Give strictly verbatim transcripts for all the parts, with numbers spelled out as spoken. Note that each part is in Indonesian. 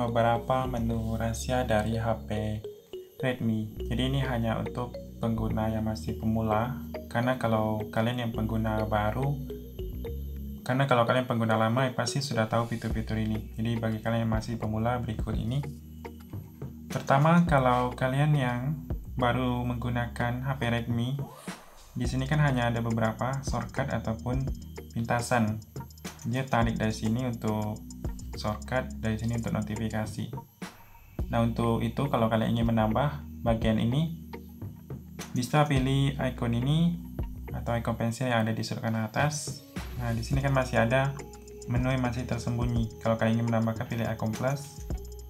beberapa menu rahasia dari H P Redmi. Jadi ini hanya untuk pengguna yang masih pemula, karena kalau kalian yang pengguna baru, karena kalau kalian pengguna lama pasti sudah tahu fitur-fitur ini. Jadi bagi kalian yang masih pemula, berikut ini. Pertama, kalau kalian yang baru menggunakan H P Redmi, di sini kan hanya ada beberapa shortcut ataupun pintasan. Dia tarik dari sini untuk shortcut, dari sini untuk notifikasi. Nah, untuk itu kalau kalian ingin menambah bagian ini, bisa pilih icon ini atau icon pensil yang ada di sudut kanan atas. Nah, di sini kan masih ada menu yang masih tersembunyi. Kalau kalian ingin menambahkan, pilih icon plus.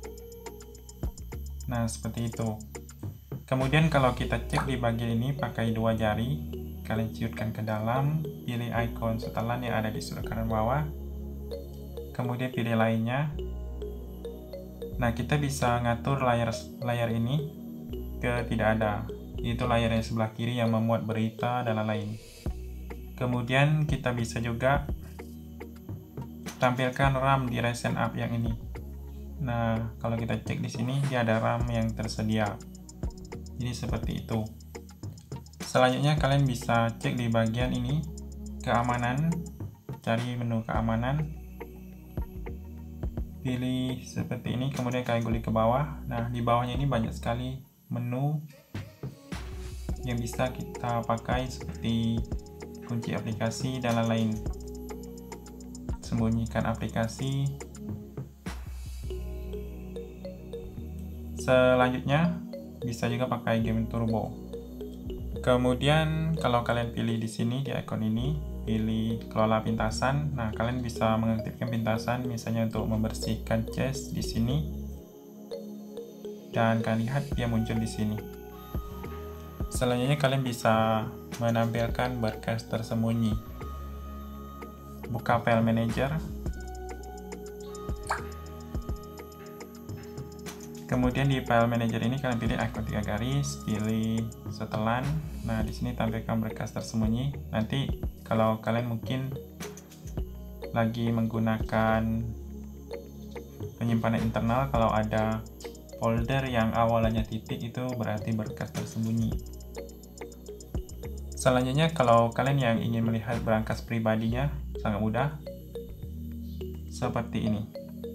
Nah, seperti itu. Kemudian kalau kita cek di bagian ini pakai dua jari, kalian ciutkan ke dalam, pilih icon setelan yang ada di sudut kanan bawah, kemudian pilih lainnya. Nah, kita bisa ngatur layar layar ini ke tidak ada, itu layar yang sebelah kiri yang memuat berita dan lain-lain. Kemudian kita bisa juga tampilkan RAM di Ryzen Up yang ini. Nah, kalau kita cek di sini, dia ada RAM yang tersedia. Jadi seperti itu. Selanjutnya kalian bisa cek di bagian ini, keamanan, cari menu keamanan, pilih seperti ini, kemudian kalian gulik ke bawah. Nah, di bawahnya ini banyak sekali menu yang bisa kita pakai seperti kunci aplikasi dan lain-lain. Sembunyikan aplikasi. Selanjutnya bisa juga pakai game turbo. Kemudian kalau kalian pilih di sini di icon ini, pilih kelola pintasan. Nah, kalian bisa mengaktifkan pintasan misalnya untuk membersihkan cache di sini. Dan kalian lihat dia muncul di sini. Selanjutnya kalian bisa menampilkan berkas tersembunyi. Buka file manager. Kemudian di file manager ini kalian pilih icon tiga garis, pilih setelan. Nah, di sini tampilkan berkas tersembunyi. Nanti kalau kalian mungkin lagi menggunakan penyimpanan internal, kalau ada folder yang awalnya titik, itu berarti berkas tersembunyi. Selanjutnya kalau kalian yang ingin melihat berangkas pribadinya, sangat mudah. Seperti ini.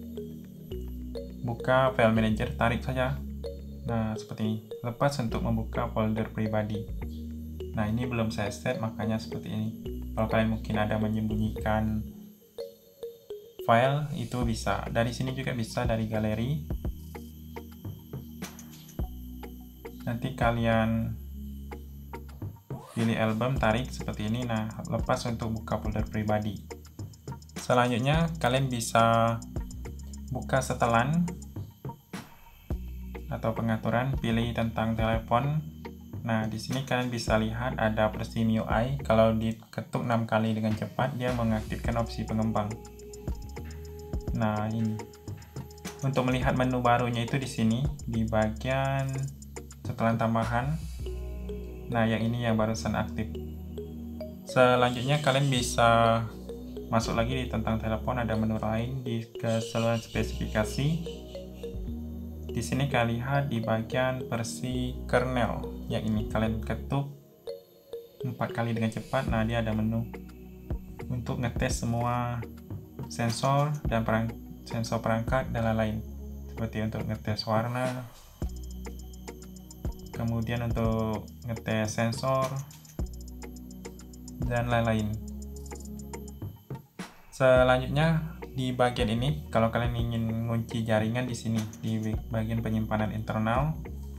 Buka file manager, tarik saja. Nah, seperti ini. Lepas untuk membuka folder pribadi. Nah, ini belum saya set, makanya seperti ini. Kalau kalian mungkin ada menyembunyikan file, itu bisa. Dari sini juga bisa, dari galeri. Nanti kalian pilih album, tarik seperti ini. Nah, lepas untuk buka folder pribadi. Selanjutnya, kalian bisa buka setelan atau pengaturan, pilih tentang telepon. Nah, di sini kalian bisa lihat ada Precision U I. Kalau diketuk enam kali dengan cepat, dia mengaktifkan opsi pengembang. Nah, ini. Untuk melihat menu barunya itu di sini, di bagian setelan tambahan. Nah, yang ini yang barusan aktif. Selanjutnya kalian bisa masuk lagi di tentang telepon, ada menu lain di keseluruhan spesifikasi. Di sini kalian lihat di bagian versi kernel yang ini, kalian ketuk empat kali dengan cepat. Nah, dia ada menu untuk ngetes semua sensor dan perang sensor perangkat dan lain-lain, seperti untuk ngetes warna, kemudian untuk ngetes sensor dan lain-lain. Selanjutnya di bagian ini, kalau kalian ingin mengunci jaringan, di sini di bagian penyimpanan internal,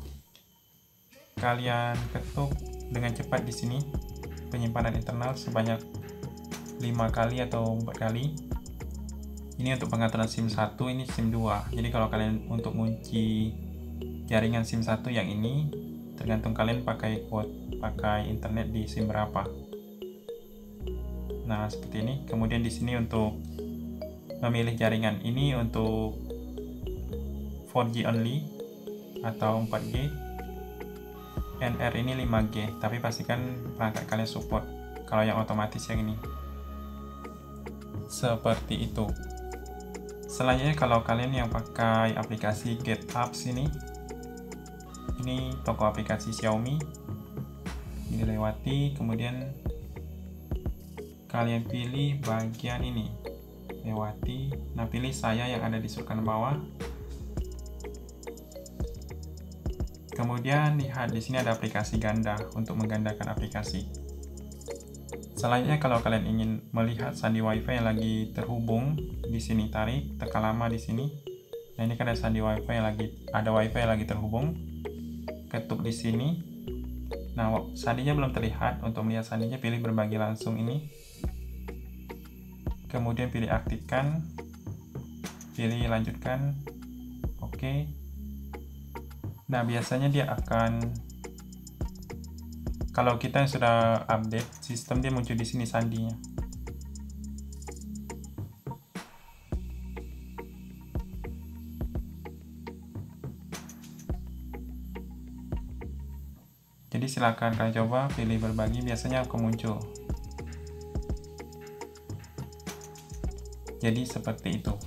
kalian ketuk dengan cepat di sini penyimpanan internal sebanyak lima kali atau empat kali. Ini untuk pengaturan SIM satu, ini SIM dua. Jadi kalau kalian untuk mengunci jaringan SIM satu yang ini, tergantung kalian pakai quote, pakai internet di SIM berapa. Nah, seperti ini. Kemudian di sini untuk memilih jaringan, ini untuk four G only atau empat G. N R ini lima G, tapi pastikan perangkat kalian support. Kalau yang otomatis yang ini. Seperti itu. Selanjutnya, kalau kalian yang pakai aplikasi GetApps ini, ini toko aplikasi Xiaomi, ini lewati, kemudian kalian pilih bagian ini, lewati. Nah, pilih saya yang ada di sudut kanan bawah. Kemudian lihat di sini ada aplikasi ganda untuk menggandakan aplikasi. Selanjutnya, kalau kalian ingin melihat sandi WiFi yang lagi terhubung, di sini tarik, tekan lama di sini. Nah, ini kan ada sandi WiFi yang lagi ada WiFi yang lagi terhubung. Ketuk di sini. Nah, sandinya belum terlihat. Untuk melihat sandinya, pilih berbagi langsung ini. Kemudian pilih aktifkan. Pilih lanjutkan. Oke. Nah, biasanya dia akan, kalau kita yang sudah update sistem, dia muncul di sini sandinya. Jadi silakan kalian coba pilih berbagi, biasanya akan muncul. Jadi seperti itu.